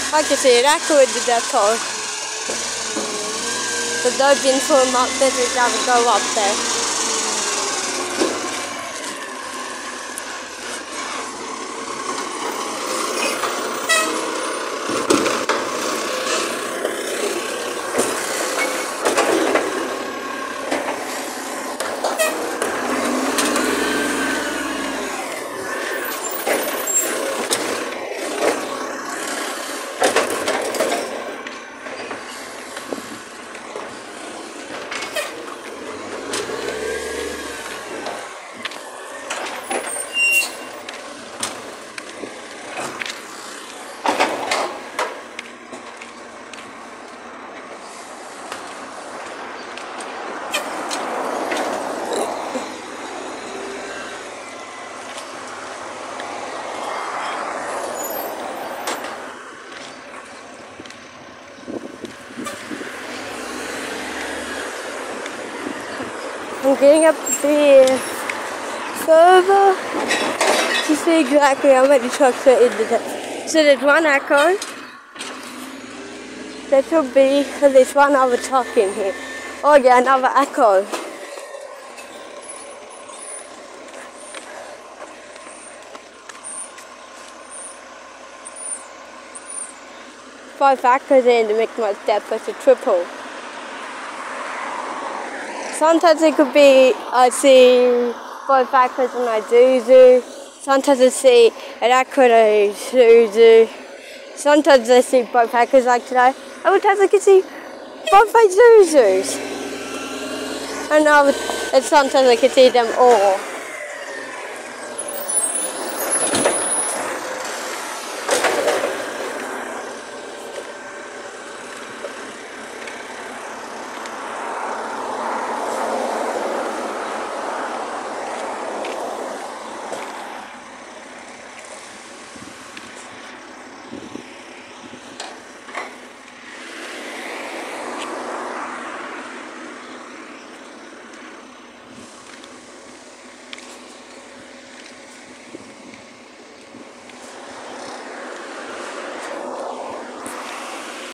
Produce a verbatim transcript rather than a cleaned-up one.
I can see it echo in the decor. The dodging from up there to never go up there. I'm getting up to be further to see exactly how many trucks are in the. So there's one echo. There should be at least one other truck in here. Oh yeah, another echo. Five echoes in to make my step as a triple. Sometimes it could be, I see both echoes and I Zuzu. Sometimes I see an echo and a Zuzu. Sometimes I see both echoes like today. Other times I can see both my Zuzus. And, other, and sometimes I can see them all.